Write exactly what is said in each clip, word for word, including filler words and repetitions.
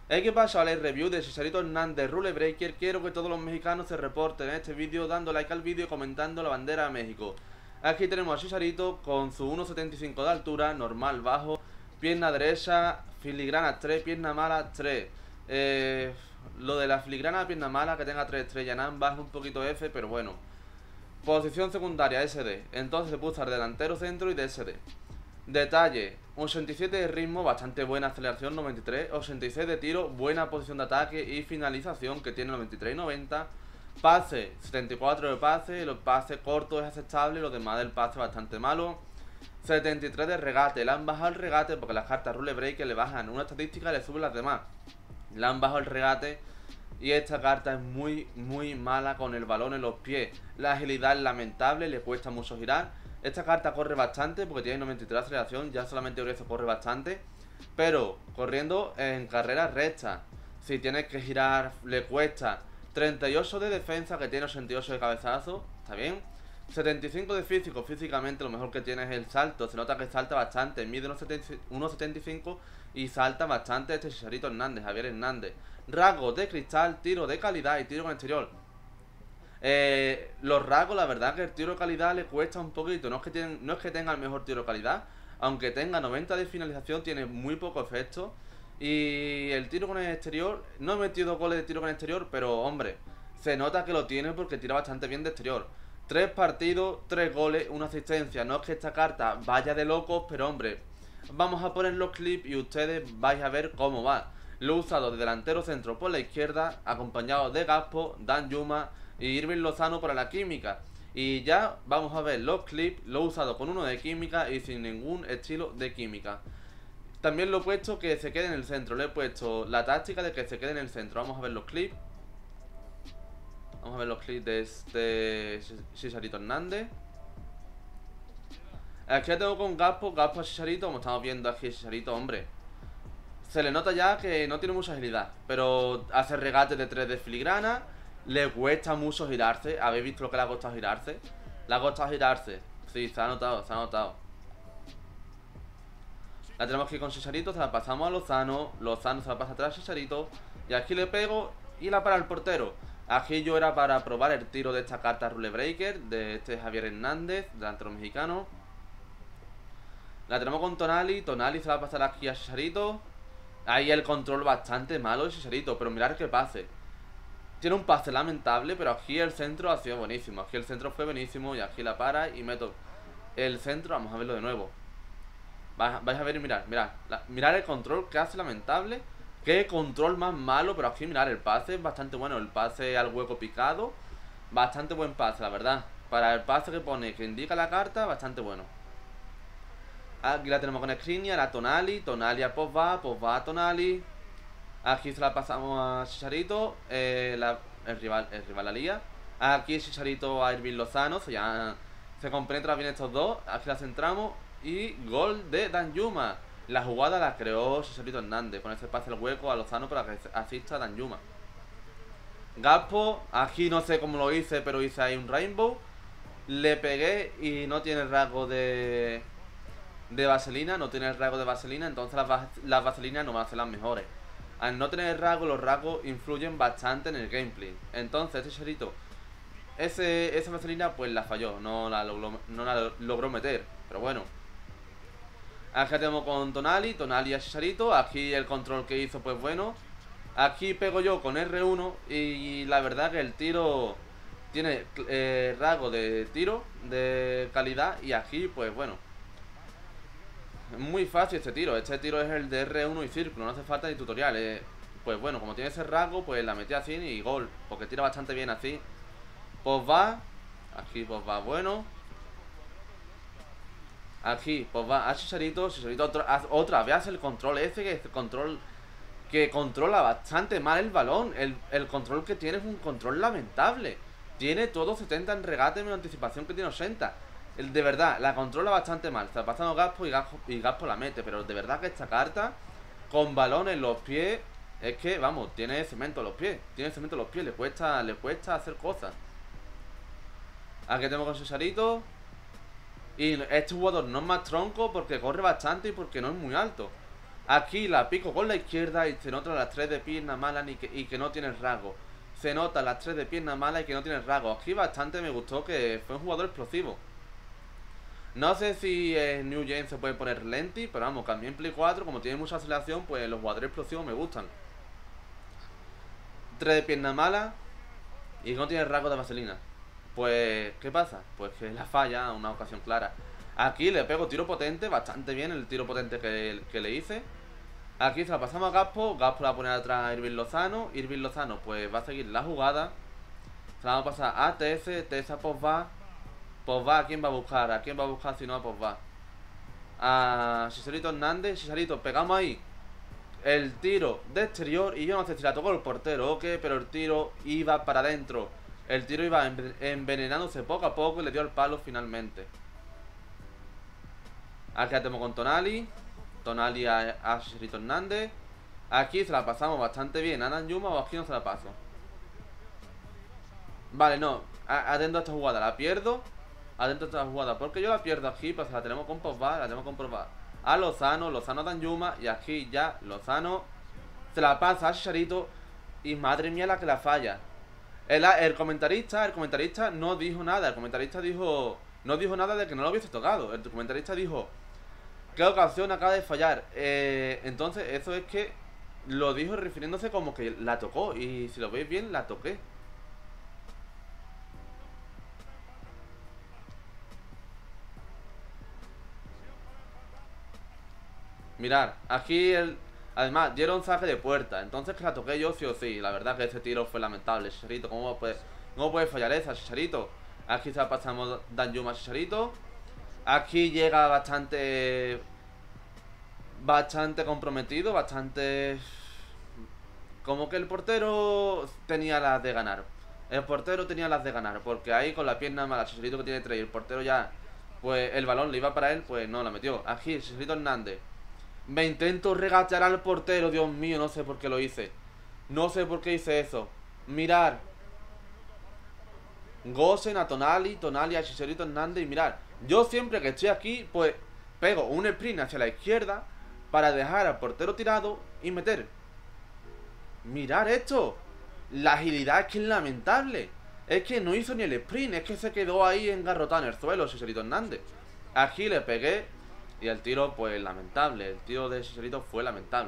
Hey, ¿qué pasa? Vale, review de Cesarito Hernández Rule Breaker. Quiero que todos los mexicanos se reporten en este vídeo dando like al vídeo y comentando la bandera de México. Aquí tenemos a Cesarito con su uno setenta y cinco de altura, normal bajo, pierna derecha, filigrana tres, pierna mala tres. Eh, lo de la filigrana pierna mala, que tenga tres estrellas en ambas, es un poquito F, pero bueno. Posición secundaria S D, entonces se puede usar delantero, centro y D S D. Detalle, ochenta y siete de ritmo, bastante buena aceleración, noventa y tres, ochenta y seis de tiro, buena posición de ataque y finalización, que tiene noventa y tres y noventa. Pase, setenta y cuatro de pase, los pases cortos es aceptable, los demás del pase bastante malo. setenta y tres de regate, le han bajado el regate porque las cartas Rule Breaker le bajan una estadística y le suben las demás. Le han bajado el regate y esta carta es muy, muy mala con el balón en los pies. La agilidad es lamentable, le cuesta mucho girar. Esta carta corre bastante porque tiene noventa y tres de aceleración, ya solamente Orezo corre bastante. Pero corriendo en carrera recta, si tienes que girar le cuesta. treinta y ocho de defensa, que tiene ochenta y ocho de cabezazo, está bien. setenta y cinco de físico, físicamente lo mejor que tiene es el salto. Se nota que salta bastante, mide uno setenta y cinco y salta bastante este Cesarito Hernández, Javier Hernández. Rasgos de cristal, tiro de calidad y tiro con exterior. Eh, los rasgos, la verdad que el tiro de calidad le cuesta un poquito. No es que, tienen, no es que tenga el mejor tiro de calidad, aunque tenga noventa de finalización, tiene muy poco efecto. Y el tiro con el exterior, no he metido goles de tiro con el exterior, pero hombre, se nota que lo tiene porque tira bastante bien de exterior. Tres partidos, tres goles, una asistencia. No es que esta carta vaya de locos, pero hombre, vamos a poner los clips y ustedes vais a ver cómo va. Lo he usado de delantero centro por la izquierda, acompañado de Gaspo, Dan Yuma y Irving Lozano para la química. Y ya vamos a ver los clips. Lo he usado con uno de química y sin ningún estilo de química. También lo he puesto que se quede en el centro. Le he puesto la táctica de que se quede en el centro. Vamos a ver los clips. Vamos a ver los clips de este Cesarito Hernández. Aquí ya tengo con Gaspo, Gaspo a Cesarito. Como estamos viendo aquí, Cesarito, hombre, se le nota ya que no tiene mucha agilidad, pero hace regates de tres de filigrana. Le cuesta mucho girarse. ¿Habéis visto lo que le ha costado girarse? Le ha costado girarse. Sí, se ha notado, se ha notado. La tenemos aquí con Cesarito, se la pasamos a Lozano. Lozano se la pasa atrás a Cesarito. Y aquí le pego y la para el portero. Aquí yo era para probar el tiro de esta carta Rule Breaker de este Javier Hernández, delantero mexicano. La tenemos con Tonali. Tonali se va a pasar aquí a Cesarito. Ahí el control bastante malo de Cesarito, pero mirad que pase. Tiene un pase lamentable, pero aquí el centro ha sido buenísimo. Aquí el centro fue buenísimo y aquí la para y meto el centro. Vamos a verlo de nuevo. Vais a ver y mirar, mirad. La, mirad el control que hace lamentable. Qué control más malo, pero aquí mirad, el pase es bastante bueno. El pase al hueco picado, bastante buen pase, la verdad. Para el pase que pone, que indica la carta, bastante bueno. Aquí la tenemos con Skriniar, a Tonali, Tonali a Pogba, Pogba a Tonali. Aquí se la pasamos a Cesarito, eh, la, el rival el rival la lía. Aquí Cesarito a Irving Lozano, se, ya, se compenetran bien estos dos. Aquí la centramos y gol de Dan Yuma. La jugada la creó Cesarito Hernández, con ese pase al hueco a Lozano para que asista a Dan Yuma. Gaspo, aquí no sé cómo lo hice, pero hice ahí un rainbow. Le pegué y no tiene rasgo de... de vaselina, no tiene el rasgo de vaselina, entonces las, las vaselinas no van a ser las mejores. Al no tener rasgo, los rasgos influyen bastante en el gameplay. Entonces este Cesarito, ese, esa vaselina pues la falló, no la, logró, no la logró meter. Pero bueno, aquí tenemos con Tonali, Tonali a Cesarito. Aquí el control que hizo pues bueno. Aquí pego yo con R uno y la verdad que el tiro tiene eh, rasgo de tiro de calidad. Y aquí pues bueno, muy fácil este tiro. Este tiro es el de R uno y círculo, no hace falta ni tutorial. eh. Pues bueno, como tiene ese rasgo, pues la metí así y gol, porque tira bastante bien así. Pues va. Aquí pues va bueno. Aquí pues va a Cesarito. Cesarito otra, otra vez hace el control ese, que es el control que controla bastante mal el balón. El, el control que tiene es un control lamentable. Tiene todo setenta en regate, menos anticipación que tiene ochenta. El, de verdad, la controla bastante mal. Está pasando Gaspo y Gaspo, y Gaspo la mete. Pero de verdad que esta carta, con balón en los pies, es que, vamos, tiene cemento en los pies. Tiene cemento en los pies, le cuesta, le cuesta hacer cosas. Aquí tenemos con Cesarito. Y este jugador no es más tronco porque corre bastante y porque no es muy alto. Aquí la pico con la izquierda y se nota las tres de pierna mala y que, y que no tiene rasgo. Se nota las tres de pierna mala y que no tiene rasgo. Aquí bastante me gustó que fue un jugador explosivo. No sé si en New Gen se puede poner lenti, pero vamos, también en Play cuatro, como tiene mucha aceleración, pues los jugadores explosivos me gustan. tres de pierna mala y no tiene rasgo de vaselina. Pues, ¿qué pasa? Pues que la falla, una ocasión clara. Aquí le pego tiro potente, bastante bien el tiro potente que, que le hice. Aquí se la pasamos a Gaspo, Gaspo la va a poner atrás a Irving Lozano. Irving Lozano pues va a seguir la jugada. Se la vamos a pasar a T S, T S a Pogba. Pogba, ¿a quién va a buscar? ¿A quién va a buscar si no a Pogba? A Chicharito Hernández. Chicharito, pegamos ahí el tiro de exterior y yo no sé si la tocó el portero o qué, pero el tiro iba para adentro. El tiro iba envenenándose poco a poco y le dio el palo finalmente. Aquí la tenemos con Tonali. Tonali a, a Chicharito Hernández. Aquí se la pasamos bastante bien a Danjuma o aquí no se la paso. Vale, no. Atento a esta jugada, la pierdo. Atento a esta jugada, porque yo la pierdo aquí, pues la tenemos con Pogba, la tenemos con Pogba. A Lozano, Lozano a Danjuma. Y aquí ya Lozano se la pasa a Chicharito. Y madre mía la que la falla. El, el comentarista, el comentarista no dijo nada. El comentarista dijo, no dijo nada de que no lo hubiese tocado. El comentarista dijo, ¿qué ocasión acaba de fallar? Eh, entonces eso es que lo dijo refiriéndose como que la tocó. Y si lo veis bien, la toqué. Mirad, aquí el... Además, dieron saque de puerta. Entonces que la toqué yo sí o sí. La verdad que ese tiro fue lamentable. Chicharito, ¿cómo puede, cómo puede fallar esa, Chicharito? Aquí se la pasamos Danjuma a Chicharito. Aquí llega bastante... Bastante comprometido, bastante... Como que el portero tenía las de ganar. El portero tenía las de ganar. Porque ahí con la pierna mala, Chicharito que tiene tres y el portero ya... Pues el balón le iba para él, pues no la metió. Aquí, Chicharito Hernández. Me intento regatear al portero, Dios mío, no sé por qué lo hice. No sé por qué hice eso. Mirar. Gosen a Tonali, Tonali a Chicharito Hernández. Y mirar, yo siempre que estoy aquí, pues pego un sprint hacia la izquierda para dejar al portero tirado y meter. Mirar esto. La agilidad es que es lamentable. Es que no hizo ni el sprint, es que se quedó ahí engarrotado en el suelo Chicharito Hernández. Aquí le pegué. Y el tiro, pues, lamentable. El tiro de Chicharito fue lamentable.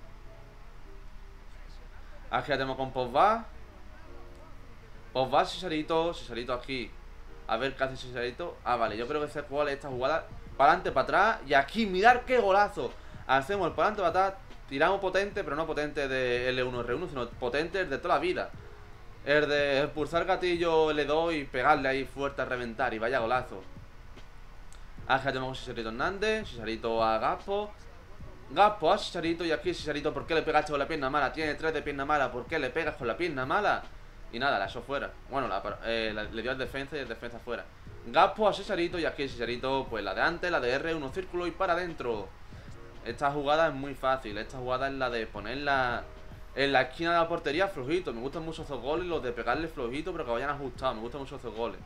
Aquí la tenemos con Pogba. Pogba, Chicharito. Chicharito aquí. A ver qué hace Chicharito. Ah, vale, yo creo que sé cuál es esta jugada. Para adelante, para atrás. Y aquí, mirad qué golazo. Hacemos el para adelante, para atrás. Tiramos potente, pero no potente de L uno R uno, sino potente el de toda la vida. El de pulsar gatillo L dos y pegarle ahí fuerte a reventar. Y vaya golazo. Aquí tenemos a Chicharito Hernández, Chicharito a Gaspo. Gaspo a Chicharito y aquí Chicharito, ¿por qué le pegaste con la pierna mala? Tiene tres de pierna mala, ¿por qué le pegas con la pierna mala? Y nada, la echó fuera. Bueno, la, eh, la, le dio al defensa y el defensa fuera. Gaspo a Chicharito y aquí Chicharito, pues la de antes, la de R, uno círculo y para adentro. Esta jugada es muy fácil, esta jugada es la de ponerla en la esquina de la portería flojito. Me gustan mucho esos goles, los de pegarle flojito, pero que vayan ajustados, me gustan mucho esos goles.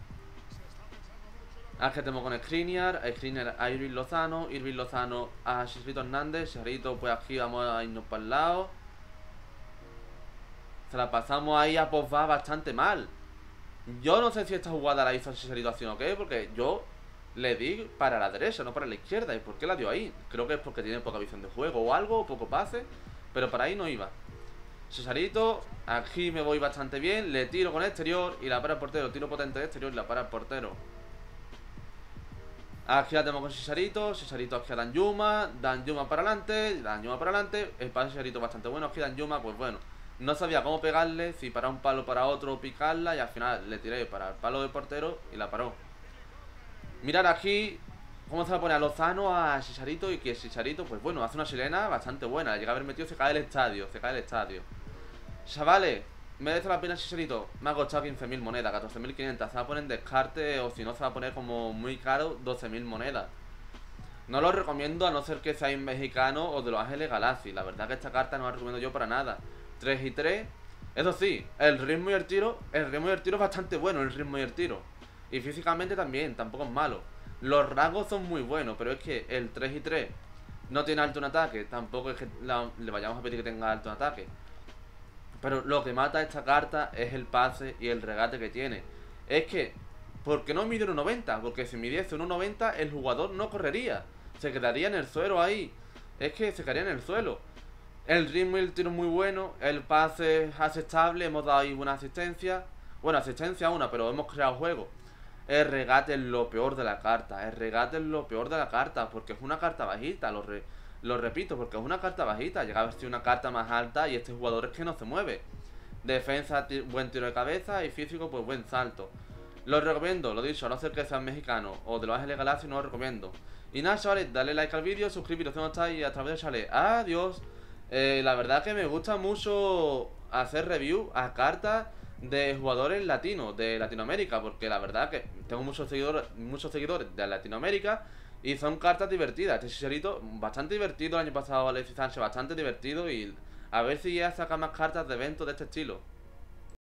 Aquí tenemos con Skriniar, Skriniar a Irving Lozano, Irving Lozano a Chicharito Hernández, Chicharito pues aquí vamos a irnos para el lado. Se la pasamos ahí a Pogba bastante mal. Yo no sé si esta jugada la hizo Chicharito así o qué, porque yo le di para la derecha, no para la izquierda. ¿Y por qué la dio ahí? Creo que es porque tiene poca visión de juego o algo, o poco pase, pero para ahí no iba. Chicharito, aquí me voy bastante bien, le tiro con exterior y la para el portero, tiro potente de exterior y la para el portero. Aquí la tenemos con Chicharito, Chicharito aquí a Danjuma, Danjuma para adelante, Danjuma para adelante, el pase de Chicharito bastante bueno, aquí Danjuma pues bueno, no sabía cómo pegarle, si para un palo para otro picarla y al final le tiré para el palo del portero y la paró. Mirad aquí cómo se la pone a Lozano a Chicharito y que Chicharito pues bueno, hace una chilena bastante buena, llega a haber metido, se cae el estadio, se cae el estadio. Chavales, merece la pena Chicharito. Me ha costado quince mil monedas, catorce mil quinientas. Se va a poner en descarte o si no se va a poner como muy caro, doce mil monedas. No lo recomiendo a no ser que seáis mexicano o de Los Ángeles Galaxy. La verdad que esta carta no la recomiendo yo para nada. tres y tres. Eso sí, el ritmo y el tiro, el ritmo y el tiro es bastante bueno, el ritmo y el tiro. Y físicamente también, tampoco es malo. Los rasgos son muy buenos, pero es que el tres y tres No tiene alto en ataque, tampoco es que la, le vayamos a pedir que tenga alto en ataque. Pero lo que mata a esta carta es el pase y el regate que tiene. Es que, ¿por qué no mide uno noventa? Porque si midiese uno noventa el jugador no correría. Se quedaría en el suelo ahí. Es que se quedaría en el suelo. El ritmo y el tiro es muy bueno. El pase es aceptable. Hemos dado ahí buena asistencia. Bueno, asistencia una, pero hemos creado juego. El regate es lo peor de la carta. El regate es lo peor de la carta. Porque es una carta bajita. Lo, re, lo repito, porque es una carta bajita. Llega a ser una carta más alta y este jugador es que no se mueve. Defensa, buen tiro de cabeza. Y físico, pues buen salto. Lo recomiendo, lo dicho, a no ser que sean mexicanos o de Los Ángeles Galaxy, no lo recomiendo. Y nada, chavales, dale like al vídeo, suscribiros si no estáis y hasta luego, chavales. Adiós. Eh, la verdad que me gusta mucho hacer review a cartas de jugadores latinos, de Latinoamérica, porque la verdad que tengo muchos seguidores, muchos seguidores de Latinoamérica y son cartas divertidas. Este Chicharito bastante divertido, el año pasado Alexis Sánchez bastante divertido y a ver si ya saca más cartas de eventos de este estilo.